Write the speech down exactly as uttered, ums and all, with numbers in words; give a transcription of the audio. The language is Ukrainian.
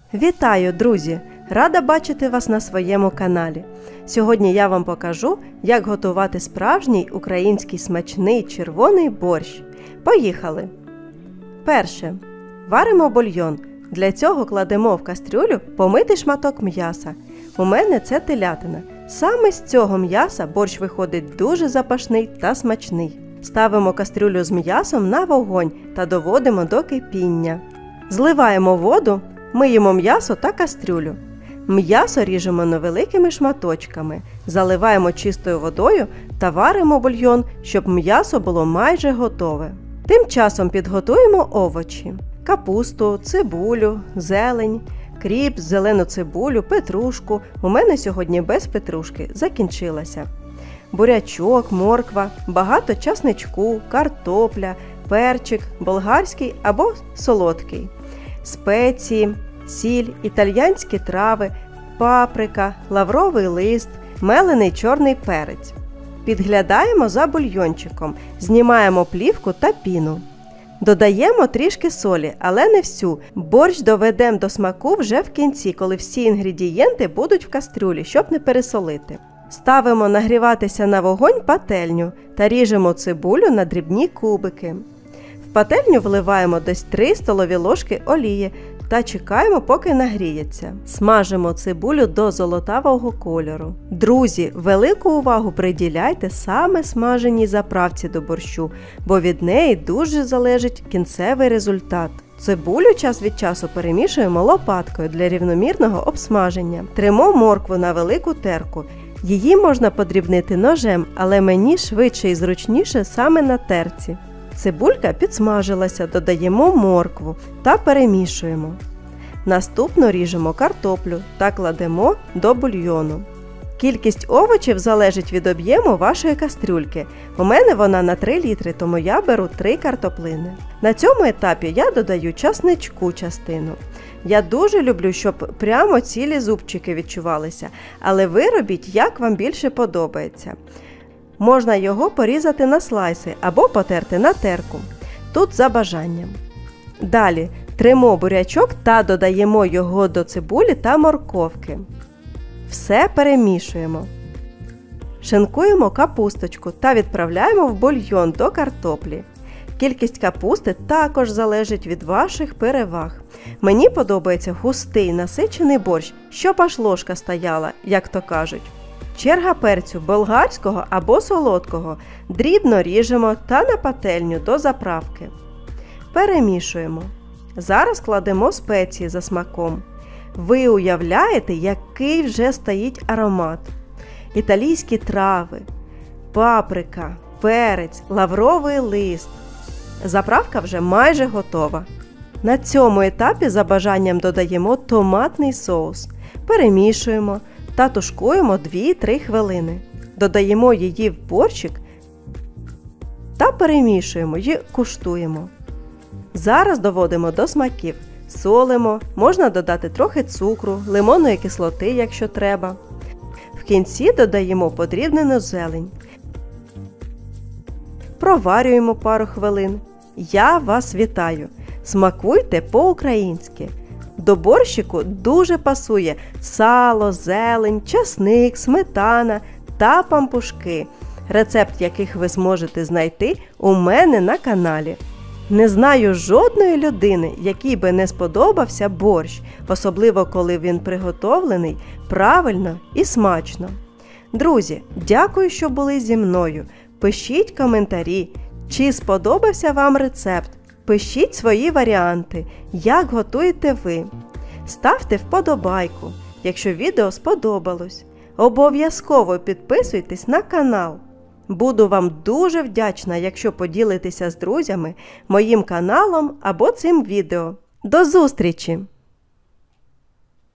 Вітаю, друзі! Рада бачити вас на своєму каналі. Сьогодні я вам покажу, як готувати справжній український смачний червоний борщ. Поїхали! Перше. Варимо бульйон. Для цього кладемо в кастрюлю помитий шматок м'яса. У мене це телятина. Саме з цього м'яса борщ виходить дуже запашний та смачний. Ставимо кастрюлю з м'ясом на вогонь та доводимо до кипіння. Зливаємо воду, миємо м'ясо та кастрюлю. М'ясо ріжемо невеликими шматочками, заливаємо чистою водою та варимо бульйон, щоб м'ясо було майже готове. Тим часом підготуємо овочі: капусту, цибулю, зелень, кріп, зелену цибулю, петрушку. У мене сьогодні без петрушки, закінчилася. Бурячок, морква, багато часничку, картопля, перчик, болгарський або солодкий, спеції, сіль, італьянські трави, паприка, лавровий лист, мелений чорний перець. Підглядаємо за бульйончиком, знімаємо плівку та піну. Додаємо трішки солі, але не всю. Борщ доведемо до смаку вже в кінці, коли всі інгредієнти будуть в кастрюлі, щоб не пересолити. Ставимо нагріватися на вогонь пательню та ріжемо цибулю на дрібні кубики. В пательню вливаємо десь три столові ложки олії та чекаємо, поки нагріється. Смажимо цибулю до золотавого кольору. Друзі, велику увагу приділяйте саме смаженій заправці до борщу, бо від неї дуже залежить кінцевий результат. Цибулю час від часу перемішуємо лопаткою для рівномірного обсмаження. Тримо моркву на велику терку. Її можна подрібнити ножем, але мені швидше і зручніше саме на терці. Цибулька підсмажилася, додаємо моркву та перемішуємо. Наступно ріжемо картоплю та кладемо до бульйону. Кількість овочів залежить від об'єму вашої кастрюльки. У мене вона на три літри, тому я беру три картоплини. На цьому етапі я додаю часничку частину. Я дуже люблю, щоб прямо цілі зубчики відчувалися, але ви робіть, як вам більше подобається. Можна його порізати на слайси або потерти на терку. Тут за бажанням. Далі тримо бурячок та додаємо його до цибулі та морковки. Все перемішуємо. Шинкуємо капусточку та відправляємо в бульйон до картоплі. Кількість капусти також залежить від ваших переваг. Мені подобається густий насичений борщ, щоб аж ложка стояла, як то кажуть. Черга перцю болгарського або солодкого. Дрібно ріжемо та на пательню до заправки. Перемішуємо. Зараз кладемо спеції за смаком. Ви уявляєте, який вже стоїть аромат. Італійські трави, паприка, перець, лавровий лист. Заправка вже майже готова. На цьому етапі за бажанням додаємо томатний соус. Перемішуємо та тушкуємо дві-три хвилини. Додаємо її в борщик та перемішуємо і куштуємо. Зараз доводимо до смаків. Солимо, можна додати трохи цукру, лимонної кислоти, якщо треба. В кінці додаємо подрібнену зелень. Проварюємо пару хвилин. Я вас вітаю! Смакуйте по-українськи! До борщику дуже пасує сало, зелень, часник, сметана та пампушки, рецепт яких ви зможете знайти у мене на каналі. Не знаю жодної людини, якій би не сподобався борщ, особливо коли він приготовлений правильно і смачно. Друзі, дякую, що були зі мною. Пишіть коментарі, чи сподобався вам рецепт. Пишіть свої варіанти, як готуєте ви. Ставте вподобайку, якщо відео сподобалось. Обов'язково підписуйтесь на канал. Буду вам дуже вдячна, якщо поділитеся з друзями моїм каналом або цим відео. До зустрічі!